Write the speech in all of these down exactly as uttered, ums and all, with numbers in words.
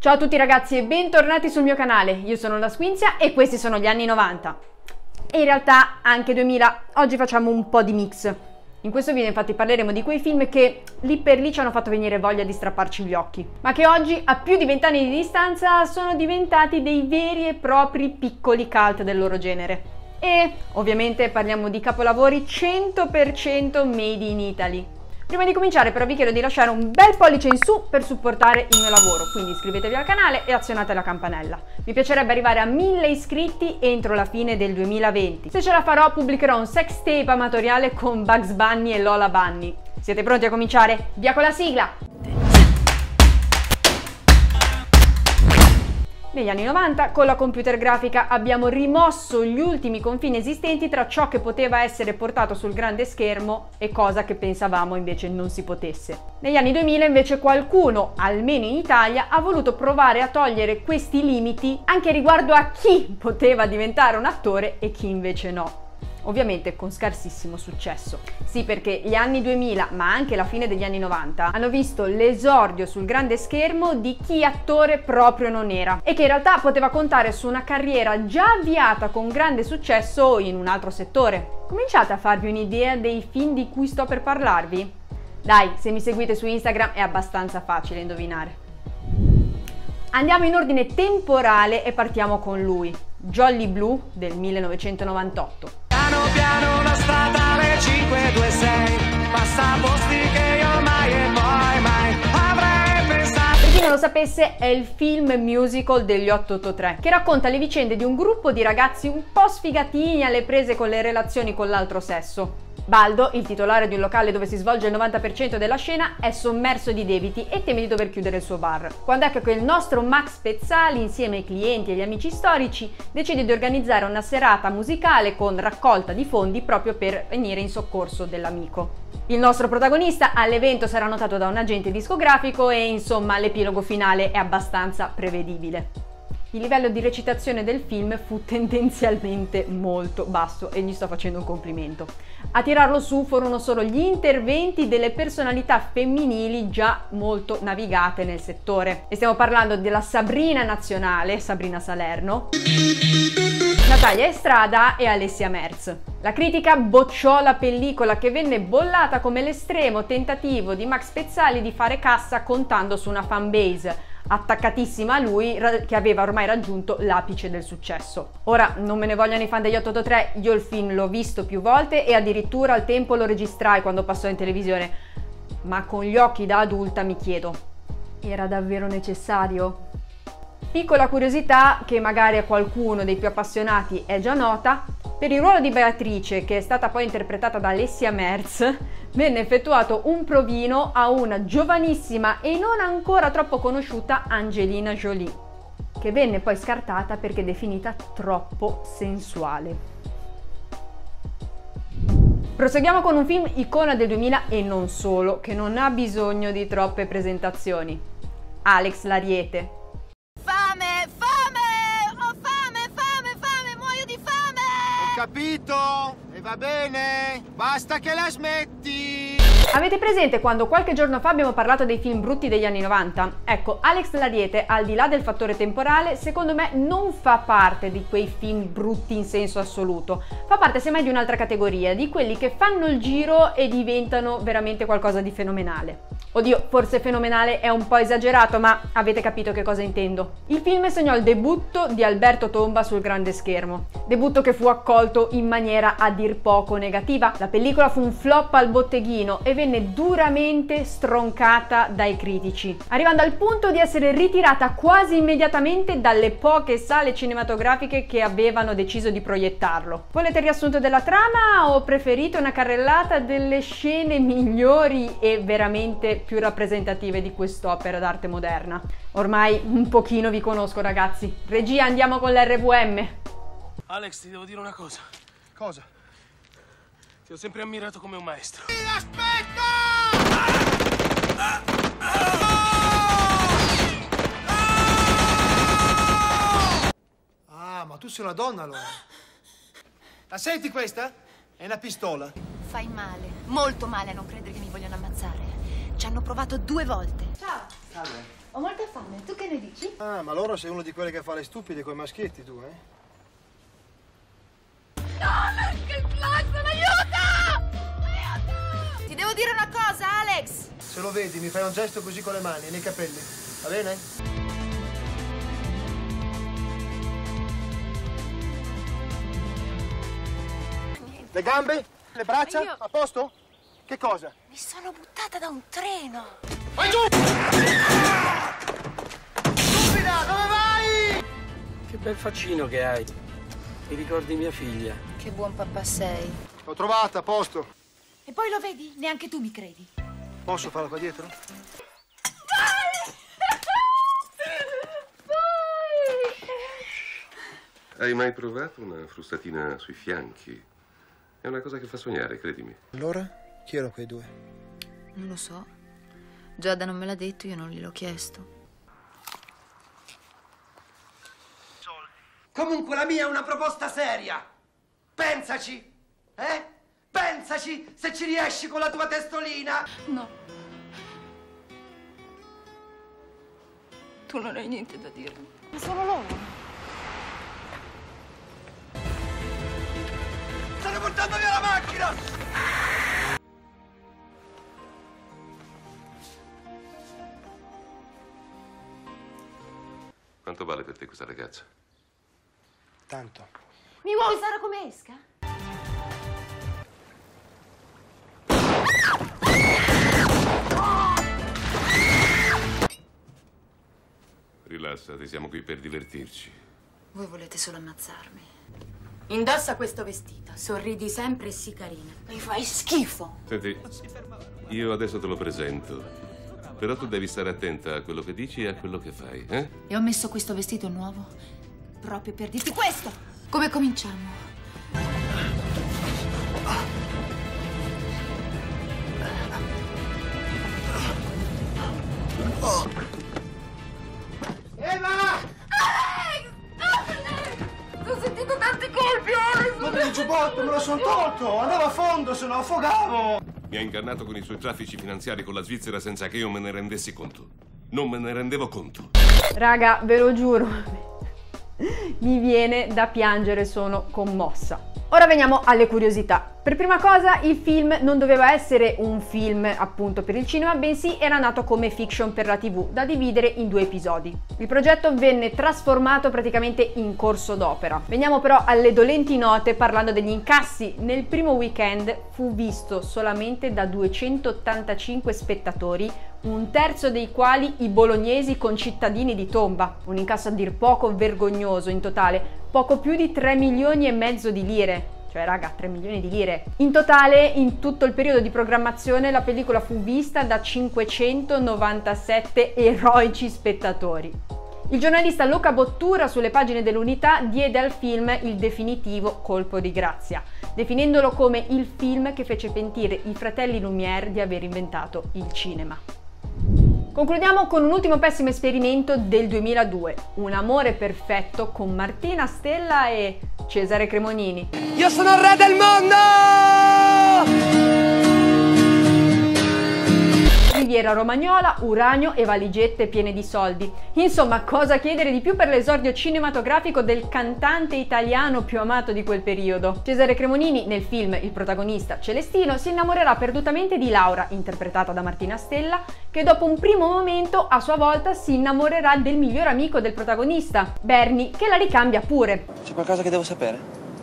Ciao a tutti ragazzi e bentornati sul mio canale, io sono la Squinzia e questi sono gli anni novanta e in realtà anche duemila. Oggi facciamo un po' di mix. In questo video infatti parleremo di quei film che lì per lì ci hanno fatto venire voglia di strapparci gli occhi, ma che oggi a più di vent'anni di distanza sono diventati dei veri e propri piccoli cult del loro genere. E ovviamente parliamo di capolavori cento per cento made in Italy. Prima di cominciare però vi chiedo di lasciare un bel pollice in su per supportare il mio lavoro, quindi iscrivetevi al canale e azionate la campanella. Mi piacerebbe arrivare a mille iscritti entro la fine del duemilaventi. Se ce la farò pubblicherò un sex tape amatoriale con Bugs Bunny e Lola Bunny. Siete pronti a cominciare? Via con la sigla! Negli anni novanta, con la computer grafica, abbiamo rimosso gli ultimi confini esistenti tra ciò che poteva essere portato sul grande schermo e cosa che pensavamo invece non si potesse. Negli anni duemila invece qualcuno, almeno in Italia, ha voluto provare a togliere questi limiti anche riguardo a chi poteva diventare un attore e chi invece no. Ovviamente con scarsissimo successo. Sì, perché gli anni duemila, ma anche la fine degli anni novanta, hanno visto l'esordio sul grande schermo di chi attore proprio non era e che in realtà poteva contare su una carriera già avviata con grande successo in un altro settore. Cominciate a farvi un'idea dei film di cui sto per parlarvi? Dai, se mi seguite su Instagram è abbastanza facile indovinare. Andiamo in ordine temporale e partiamo con lui, Jolly Blue del millenovecentonovantotto. Piano piano la statale cinque due sei passa posti che io mai e poi mai avrei pensato. Per chi non lo sapesse, è il film musical degli otto otto tre che racconta le vicende di un gruppo di ragazzi un po' sfigatini alle prese con le relazioni con l'altro sesso. Baldo, il titolare di un locale dove si svolge il novanta per cento della scena, è sommerso di debiti e teme di dover chiudere il suo bar. Quando ecco che il nostro Max Pezzali, insieme ai clienti e agli amici storici, decide di organizzare una serata musicale con raccolta di fondi proprio per venire in soccorso dell'amico. Il nostro protagonista all'evento sarà notato da un agente discografico e insomma l'epilogo finale è abbastanza prevedibile. Il livello di recitazione del film fu tendenzialmente molto basso e gli sto facendo un complimento. A tirarlo su furono solo gli interventi delle personalità femminili già molto navigate nel settore. E stiamo parlando della Sabrina nazionale, Sabrina Salerno, Natalia Estrada e Alessia Merz. La critica bocciò la pellicola che venne bollata come l'estremo tentativo di Max Pezzali di fare cassa contando su una fanbase attaccatissima a lui che aveva ormai raggiunto l'apice del successo. Ora, non me ne vogliano i fan degli otto otto tre, io il film l'ho visto più volte e addirittura al tempo lo registrai quando passò in televisione, ma con gli occhi da adulta mi chiedo, era davvero necessario? Piccola curiosità che magari a qualcuno dei più appassionati è già nota: per il ruolo di Beatrice, che è stata poi interpretata da Alessia Merz, venne effettuato un provino a una giovanissima e non ancora troppo conosciuta Angelina Jolie, che venne poi scartata perché definita troppo sensuale. Proseguiamo con un film icona del duemila e non solo, che non ha bisogno di troppe presentazioni. Alex l'Ariete. Fame, fame! Ho fame, fame, fame, muoio di fame! Ho capito, e va bene, basta che la smetti! Avete presente quando qualche giorno fa abbiamo parlato dei film brutti degli anni novanta? Ecco, Alex l'Ariete, al di là del fattore temporale, secondo me non fa parte di quei film brutti in senso assoluto. Fa parte semmai di un'altra categoria, di quelli che fanno il giro e diventano veramente qualcosa di fenomenale. Oddio, forse fenomenale è un po' esagerato, ma avete capito che cosa intendo. Il film segnò il debutto di Alberto Tomba sul grande schermo. Debutto che fu accolto in maniera a dir poco negativa. La pellicola fu un flop al botteghino e venne duramente stroncata dai critici, arrivando al punto di essere ritirata quasi immediatamente dalle poche sale cinematografiche che avevano deciso di proiettarlo. Volete il riassunto della trama o preferite una carrellata delle scene migliori e veramente più rappresentative di quest'opera d'arte moderna? Ormai un pochino vi conosco ragazzi. Regia, andiamo con l'R V M. Alex, ti devo dire una cosa. Cosa? Ti ho sempre ammirato come un maestro. Aspetta! Ah, ma tu sei una donna allora. La senti questa? È una pistola. Fai male, molto male a non credere che mi vogliono ammazzare. Ci hanno provato due volte. Ciao. Salve. Ho molta fame, tu che ne dici? Ah, ma allora sei uno di quelli che fa le stupide coi maschietti, tu, eh? No, che classe, aiuto! Aiuto! Ti devo dire una cosa, Alex! Se lo vedi, mi fai un gesto così con le mani e nei capelli, va bene? Le gambe? Le braccia? Io- A posto? Che cosa? Mi sono buttata da un treno! Vai giù! Stupida, dove vai? Che bel faccino che hai. Mi ricordi mia figlia. Che buon papà sei. L'ho trovata, a posto. E poi lo vedi? Neanche tu mi credi. Posso farla qua dietro? Hai mai provato una frustatina sui fianchi? È una cosa che fa sognare, credimi. Allora, chi erano quei due? Non lo so. Giada non me l'ha detto, io non gliel'ho chiesto. Comunque la mia è una proposta seria. Pensaci, eh? Pensaci se ci riesci con la tua testolina. No. Tu non hai niente da dirmi. Ma sono loro. Stanno portando via la macchina! Quanto vale per te questa ragazza? Tanto. Mi vuoi usare come esca? Rilassati, siamo qui per divertirci. Voi volete solo ammazzarmi. Indossa questo vestito, sorridi sempre e sii carina. Mi fai schifo. Senti, io adesso te lo presento. Però tu devi stare attenta a quello che dici e a quello che fai, eh? E ho messo questo vestito nuovo proprio per dirti questo. Come cominciamo? Eva! Ho sentito tanti colpi, Alex! Ma per il giubbotto me lo sono tolto! Andavo a fondo, se no affogavo! Mi ha ingannato con i suoi traffici finanziari con la Svizzera senza che io me ne rendessi conto. Non me ne rendevo conto. Raga, ve lo giuro, mi viene da piangere, sono commossa. Ora veniamo alle curiosità. Per prima cosa, il film non doveva essere un film appunto per il cinema, bensì era nato come fiction per la tivù, da dividere in due episodi. Il progetto venne trasformato praticamente in corso d'opera. Veniamo però alle dolenti note parlando degli incassi. Nel primo weekend fu visto solamente da duecentottantacinque spettatori, un terzo dei quali i bolognesi concittadini di tomba. Un incasso a dir poco vergognoso in totale, poco più di tre milioni e mezzo di lire. Cioè raga, tre milioni di lire. In totale, in tutto il periodo di programmazione, la pellicola fu vista da cinquecentonovantasette eroici spettatori. Il giornalista Luca Bottura sulle pagine dell'Unità diede al film il definitivo colpo di grazia, definendolo come il film che fece pentire i fratelli Lumière di aver inventato il cinema. Concludiamo con un ultimo pessimo esperimento del duemiladue, Un amore perfetto con Martina Stella e Cesare Cremonini. Io sono il re del mondo! Riviera Romagnola, uranio e valigette piene di soldi. Insomma, cosa chiedere di più per l'esordio cinematografico del cantante italiano più amato di quel periodo? Cesare Cremonini, nel film il protagonista Celestino, si innamorerà perdutamente di Laura, interpretata da Martina Stella, che dopo un primo momento a sua volta si innamorerà del miglior amico del protagonista, Bernie, che la ricambia pure. C'è qualcosa che devo sapere?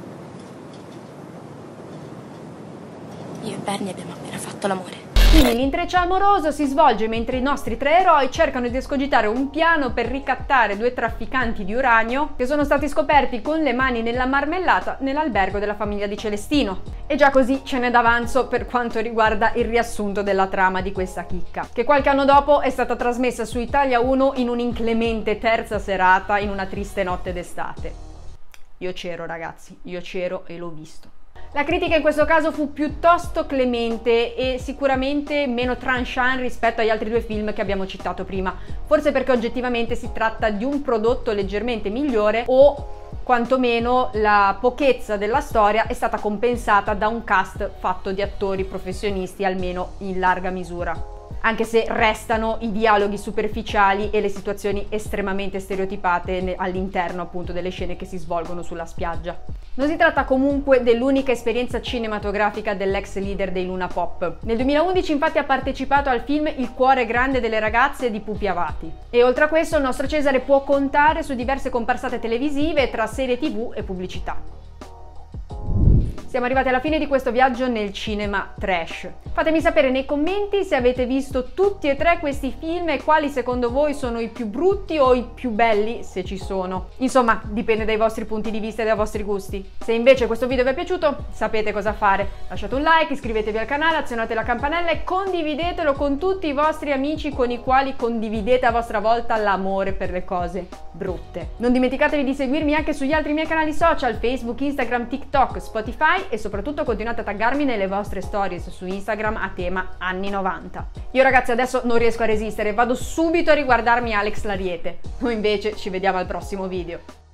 Io e Bernie abbiamo appena fatto l'amore. Quindi l'intreccio amoroso si svolge mentre i nostri tre eroi cercano di escogitare un piano per ricattare due trafficanti di uranio che sono stati scoperti con le mani nella marmellata nell'albergo della famiglia di Celestino. E già così ce n'è d'avanzo per quanto riguarda il riassunto della trama di questa chicca, che qualche anno dopo è stata trasmessa su Italia uno in un'inclemente terza serata in una triste notte d'estate. Io c'ero ragazzi, io c'ero e l'ho visto. La critica in questo caso fu piuttosto clemente e sicuramente meno tranchant rispetto agli altri due film che abbiamo citato prima, forse perché oggettivamente si tratta di un prodotto leggermente migliore o quantomeno la pochezza della storia è stata compensata da un cast fatto di attori professionisti almeno in larga misura. anche se restano i dialoghi superficiali e le situazioni estremamente stereotipate all'interno appunto delle scene che si svolgono sulla spiaggia. Non si tratta comunque dell'unica esperienza cinematografica dell'ex leader dei Luna Pop. Nel duemilaundici infatti ha partecipato al film Il cuore grande delle ragazze di Pupi Avati. E oltre a questo il nostro Cesare può contare su diverse comparsate televisive tra serie tv e pubblicità. Siamo arrivati alla fine di questo viaggio nel cinema trash. Fatemi sapere nei commenti se avete visto tutti e tre questi film e quali secondo voi sono i più brutti o i più belli, se ci sono. Insomma, dipende dai vostri punti di vista e dai vostri gusti. Se invece questo video vi è piaciuto, sapete cosa fare. Lasciate un like, iscrivetevi al canale, azionate la campanella e condividetelo con tutti i vostri amici con i quali condividete a vostra volta l'amore per le cose brutte. Non dimenticatevi di seguirmi anche sugli altri miei canali social, Facebook, Instagram, TikTok, Spotify e soprattutto continuate a taggarmi nelle vostre stories su Instagram a tema anni novanta. Io ragazzi adesso non riesco a resistere, vado subito a riguardarmi Alex l'Ariete. Noi invece ci vediamo al prossimo video.